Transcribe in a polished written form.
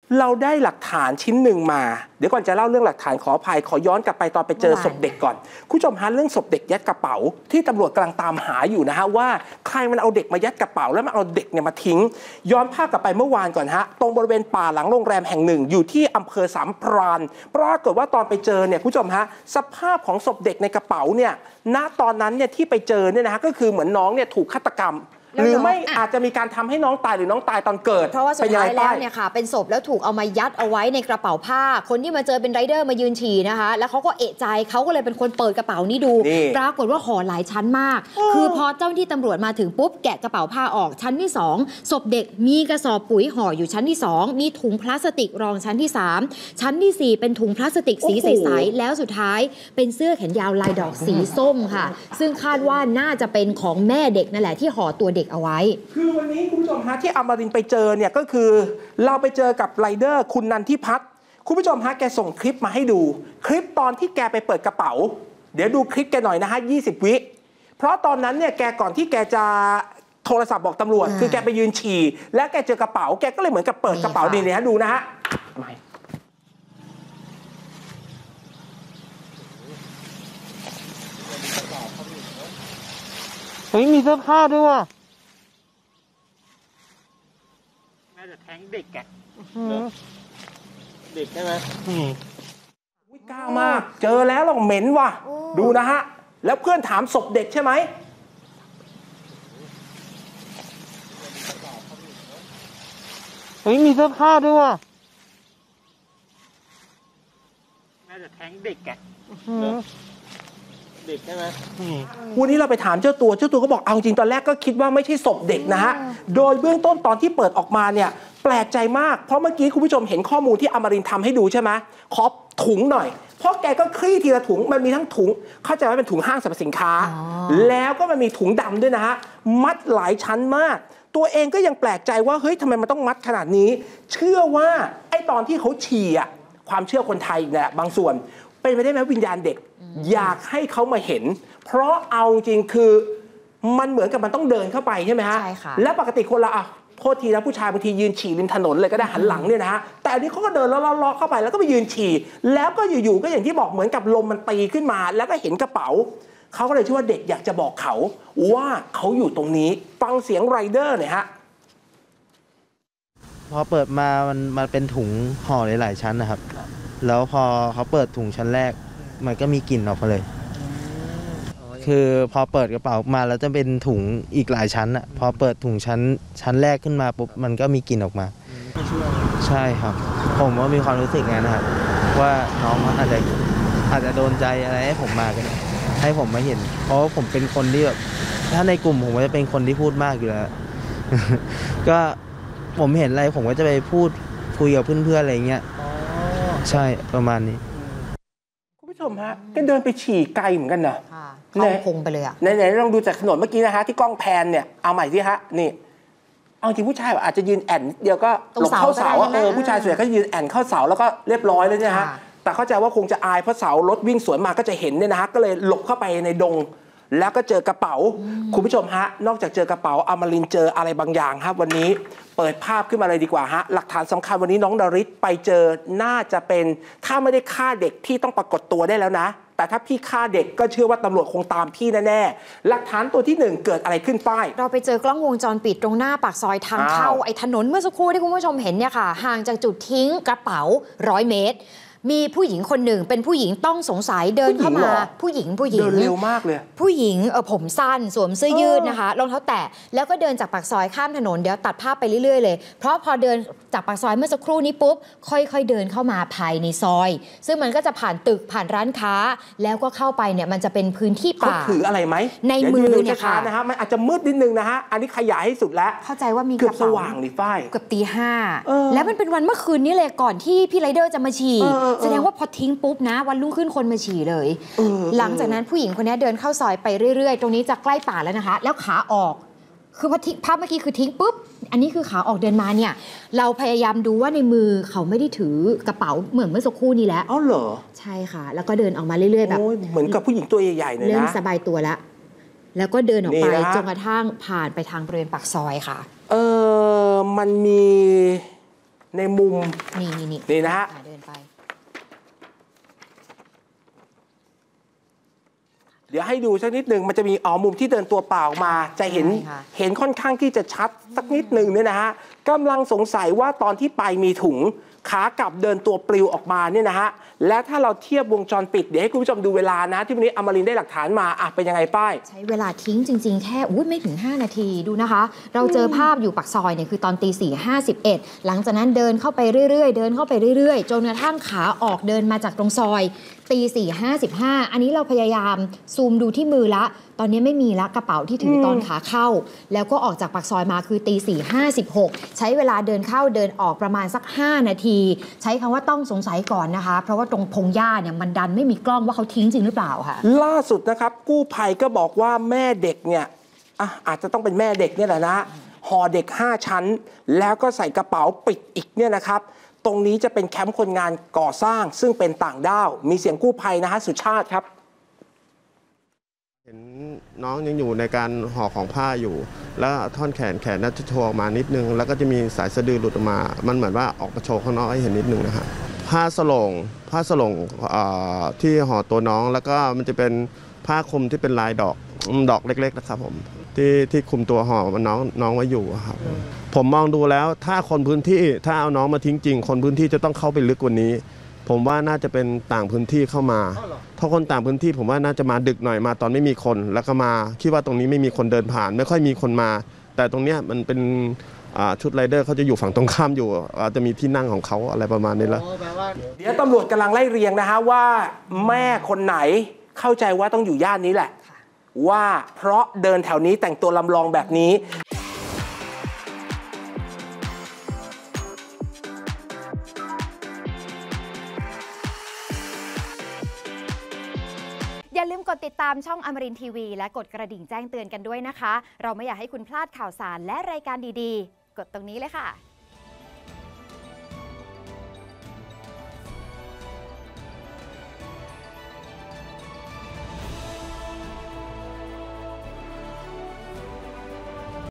เราได้หลักฐานชิ้นหนึ่งมาเดี๋ยวก่อนจะเล่าเรื่องหลักฐานขออภัยขอย้อนกลับไปตอนไปเจอศพเด็กก่อนคุณผู้ชมฮะเรื่องศพเด็กยัดกระเป๋าที่ตำรวจกำลังตามหาอยู่นะฮะว่าใครมันเอาเด็กมายัดกระเป๋าแล้วมันเอาเด็กเนี่ยมาทิ้งย้อนภาพกลับไปเมื่อวานก่อนฮะตรงบริเวณป่าหลังโรงแรมแห่งหนึ่งอยู่ที่อำเภอสามพรานปรากฏว่าตอนไปเจอเนี่ยคุณผู้ชมฮะสภาพของศพเด็กในกระเป๋าเนี่ยณตอนนั้นเนี่ยที่ไปเจอเนี่ยนะฮะก็คือเหมือนน้องเนี่ยถูกฆาตกรรมหรือไม่อาจจะมีการทำให้น้องตายหรือน้องตายตอนเกิดเพราะว่าสุดท้ายแล้วเนี่ยค่ะเป็นศพแล้วถูกเอามายัดเอาไว้ในกระเป๋าผ้าคนที่มาเจอเป็นไรเดอร์มายืนฉี่นะคะแล้วเขาก็เอะใจเขาก็เลยเป็นคนเปิดกระเป๋านี้ดูปรากฏว่าห่อหลายชั้นมากคือพอเจ้าหน้าที่ตำรวจมาถึงปุ๊บแกะกระเป๋าผ้าออกชั้นที่2ศพเด็กมีกระสอบปุ๋ยห่ออยู่ชั้นที่2มีถุงพลาสติกรองชั้นที่3ชั้นที่4เป็นถุงพลาสติกสีใสๆแล้วสุดท้ายเป็นเสื้อแขนยาวลายดอกสีส้มค่ะซึ่งคาดว่าน่าจะเป็นของแม่เด็กนั่นแหละที่ห่อตัวเด็กเอาไว้คือวันนี้คุณผู้ชมฮะที่อมรินทร์ไปเจอเนี่ยก็คือเราไปเจอกับไรเดอร์คุณนันทิพัฒน์คุณผู้ชมฮะแกส่งคลิปมาให้ดูคลิปตอนที่แกไปเปิดกระเป๋าเดี๋ยวดูคลิปแกหน่อยนะฮะ20 วิเพราะตอนนั้นเนี่ยแกก่อนที่แกจะโทรศัพท์บอกตำรวจคือแกไปยืนฉี่และแกเจอกระเป๋าแกก็เลยเหมือนกับเปิดกระเป๋าดีเลยฮะดูนะฮะเฮ้ยมีเสื้อผ้าด้วยว่ะน่าจะแท้งเด็กแกเด็กใช่ไหมกล้ามากเจอแล้วเราเหม็นว่ะดูนะฮะแล้วเพื่อนถามศพเด็กใช่ไหมเฮ้ยมีเสื้อผ้าด้วยว่ะน่าจะแท้งเด็กแกเด็กใช่ไหมวันนี้เราไปถามเจ้าตัวก็บอกเอาจริงตอนแรกก็คิดว่าไม่ใช่ศพเด็กนะฮะโดยเบื้องต้นตอนที่เปิดออกมาเนี่ยแปลกใจมากเพราะเมื่อกี้คุณผู้ชมเห็นข้อมูลที่อมรินทร์ทำให้ดูใช่ไหมขอถุงหน่อยเพราะแกก็คลี่ทีละถุงมันมีทั้งถุงเข้าใจว่าเป็นถุงห้างสรรพสินค้าแล้วก็มันมีถุงดำด้วยนะฮะมัดหลายชั้นมากตัวเองก็ยังแปลกใจว่าเฮ้ยทำไมมันต้องมัดขนาดนี้เชื่อว่าไอ้ตอนที่เขาฉี่อะความเชื่อคนไทยเนี่ยบางส่วนเป็นไปได้ไหมวิญญาณเด็กอยากให้เขามาเห็นเพราะเอาจริงคือมันเหมือนกับมันต้องเดินเข้าไปใช่ไหมฮะใช่ค่ะและปกติคนละโทษทีนะผู้ชายบางทียืนฉี่ริมถนนเลยก็ได้หันหลังเนี่ยนะฮะแต่อันนี้เขาก็เดินแล้วล้อเข้าไปแล้วก็ไปยืนฉี่แล้วก็อยู่ๆก็อย่างที่บอกเหมือนกับลมมันตีขึ้นมาแล้วก็เห็นกระเป๋าเขาก็เลยเชื่อว่าเด็กอยากจะบอกเขาว่าเขาอยู่ตรงนี้ฟังเสียงไรเดอร์หน่อยฮะพอเปิดมามันเป็นถุงห่อหลายๆชั้นนะครับแล้วพอเขาเปิดถุงชั้นแรกมันก็มีกลิ่นออกมาเลยคือพอเปิดกระเป๋ามาแล้วจะเป็นถุงอีกหลายชั้นอ่ะพอเปิดถุงชั้นแรกขึ้นมาปุ๊บมันก็มีกลิ่นออกมาใช่ครับผมว่ามีความรู้สึกงั้นนะครับว่าน้องอาจจะโดนใจอะไรให้ผมมากันให้ผมมาเห็นเพราะว่าผมเป็นคนที่แบบถ้าในกลุ่มผมก็จะเป็นคนที่พูดมากอยู่แล้ว ก็ผมเห็นอะไรผมก็จะไปพูดคุยกับเพื่อนๆอะไรเงี้ยใช่ประมาณนี้คุณผู้ชมฮะก็เดินไปฉี่ไกลเหมือนกันนะเข้าพงไปเลยอ่ะไหนลองดูจากถนนเมื่อกี้นะฮะที่กล้องแพนเนี่ยเอาใหม่สิฮะนี่เอาจริงผู้ชายอาจจะยืนแอนเดียวก็หลบเข้าเสาผู้ชายส่วนใหญ่ก็ยืนแอนเข้าเสาแล้วก็เรียบร้อยเลยเนี่ยฮะแต่เข้าใจว่าคงจะอายเพราะเสารถวิ่งสวนมาก็จะเห็นเนี่ยนะฮะก็เลยหลบเข้าไปในดงแล้วก็เจอกระเป๋าคุณผู้ชมฮะนอกจากเจอกระเป๋าอมรินทร์เจออะไรบางอย่างครับวันนี้เปิดภาพขึ้นมาเลยดีกว่าฮะหลักฐานสำคัญวันนี้น้องนฤทธิ์ไปเจอน่าจะเป็นถ้าไม่ได้ฆ่าเด็กพี่ต้องปรากฏตัวได้แล้วนะแต่ถ้าพี่ฆ่าเด็กก็เชื่อว่าตำรวจคงตามพี่แน่ๆหลักฐานตัวที่1เกิดอะไรขึ้นป้ายเราไปเจอกล้องวงจรปิดตรงหน้าปากซอยทางเข้าไอ้ถนนเมื่อสักครู่ที่คุณผู้ชมเห็นเนี่ยค่ะห่างจากจุดทิ้งกระเป๋า100 เมตรมีผู้หญิงคนหนึ่งเป็นผู้หญิงต้องสงสัยเดินเข้ามาผู้หญิงเดินเร็วมากเลยผู้หญิงผมสั้นสวมเสื้อยืดนะคะรองเท้าแตะแล้วก็เดินจากปากซอยข้ามถนนเดี๋ยวตัดภาพไปเรื่อยๆเลยเพราะพอเดินจากปากซอยเมื่อสักครู่นี้ปุ๊บค่อยๆเดินเข้ามาภายในซอยซึ่งมันก็จะผ่านตึกผ่านร้านค้าแล้วก็เข้าไปเนี่ยมันจะเป็นพื้นที่ป่าเขาถืออะไรไหมในมือเนี่ยค่ะนะฮะมันอาจจะมืดนิดนึงนะฮะอันนี้ขยายให้สุดแล้วเข้าใจว่ามีเกือบสว่างดิฝ้ายเกือบตี 5แล้วมันเป็นวันเมื่อคืนนี้เลยก่อนที่พี่ไรเดอร์จะมาฉี่แสดงว่าพอทิ้งปุ๊บนะวันรุ่งขึ้นคนมาฉี่เลยหลังจากนั้นผู้หญิงคนนี้เดินเข้าซอยไปเรื่อยๆตรงนี้จะใกล้ป่าแล้วนะคะแล้วขาออกคือพอภาพเมื่อกี้คือทิ้งปุ๊บอันนี้คือขาออกเดินมาเนี่ยเราพยายามดูว่าในมือเขาไม่ได้ถือกระเป๋าเหมือนเมื่อสักครู่นี้แล้วอ๋อเหรอใช่ค่ะแล้วก็เดินออกมาเรื่อยๆแบบเหมือนกับผู้หญิงตัวใหญ่ๆเลยนะเริ่มสบายตัวแล้วก็เดินออกไปจนกระทั่งผ่านไปทางบริเวณปากซอยค่ะมันมีในมุมนี่นะฮะเดินไปเดี๋ยวให้ดูสักนิดหนึ่งมันจะมีมุมที่เดินตัวเปล่ามาจะเห็นค่อนข้างที่จะชัดสักนิดหนึ่งเนี่ยนะฮะกำลังสงสัยว่าตอนที่ไปมีถุงขากลับเดินตัวปลิวออกมาเนี่ยนะฮะและถ้าเราเทียบวงจรปิดเดี๋ยวให้คุณผู้ชมดูเวลานะที่วันนี้อมรินทร์ได้หลักฐานมาเป็นยังไงป้ายใช้เวลาทิ้งจริงๆแค่ไม่ถึง5 นาทีดูนะคะเราเจอภาพอยู่ปากซอยเนี่ยคือตอน4:51หลังจากนั้นเดินเข้าไปเรื่อยๆเดินเข้าไปเรื่อยๆจนกระทั่งขาออกเดินมาจากตรงซอย4:55อันนี้เราพยายามซูมดูที่มือละตอนนี้ไม่มีละกระเป๋าที่ถือตอนขาเข้าแล้วก็ออกจากปากซอยมาคือ4:56ใช้เวลาเดินเข้าเดินออกประมาณสัก5 นาทีใช้คำว่าต้องสงสัยก่อนนะคะเพราะว่าตรงพงหญ้าเนี่ยมันดันไม่มีกล้องว่าเขาทิ้งจริงหรือเปล่าค่ะล่าสุดนะครับกู้ภัยก็บอกว่าแม่เด็กเนี่ยอาจจะต้องเป็นแม่เด็กเนี่ยแหละนะห่อเด็ก5 ชั้นแล้วก็ใส่กระเป๋าปิดอีกเนี่ยนะครับตรงนี้จะเป็นแคมป์คนงานก่อสร้างซึ่งเป็นต่างด้าวมีเสียงกู้ภัยนะฮะสุชาติครับเห็นน้องยังอยู่ในการห่อของผ้าอยู่แล้วท่อนแขนน่าจะโชว์ออกมานิดนึงแล้วก็จะมีสายสะดือหลุดออกมามันเหมือนว่าออกมาโชว์ข้างนอกให้เห็นนิดนึงนะฮะผ้าสลงที่ห่อตัวน้องแล้วก็มันจะเป็นผ้าคลุมที่เป็นลายดอกเล็กๆนะครับผมที่คลุมตัวห่อน้องไว้อยู่ครับผมมองดูแล้วถ้าคนพื้นที่ถ้าเอาน้องมาทิ้งจริงคนพื้นที่จะต้องเข้าไปลึกกว่านี้ผมว่าน่าจะเป็นต่างพื้นที่เข้ามาถ้าคนต่างพื้นที่ผมว่าน่าจะมาดึกหน่อยมาตอนไม่มีคนแล้วก็มาคิดว่าตรงนี้ไม่มีคนเดินผ่านไม่ค่อยมีคนมาแต่ตรงเนี้ยมันเป็นชุดไรเดอร์เขาจะอยู่ฝั่งตรงข้ามอยู่จะมีที่นั่งของเขาอะไรประมาณนี้แล้วเดี๋ยวตำรวจกำลังไล่เรียงนะฮะว่าแม่คนไหนเข้าใจว่าต้องอยู่ย่านนี้แหละว่าเพราะเดินแถวนี้แต่งตัวลำลองแบบนี้อย่าลืมกดติดตามช่องอมรินทร์ทีวีและกดกระดิ่งแจ้งเตือนกันด้วยนะคะเราไม่อยากให้คุณพลาดข่าวสารและรายการดีๆกดตรงนี้เลยค่ะ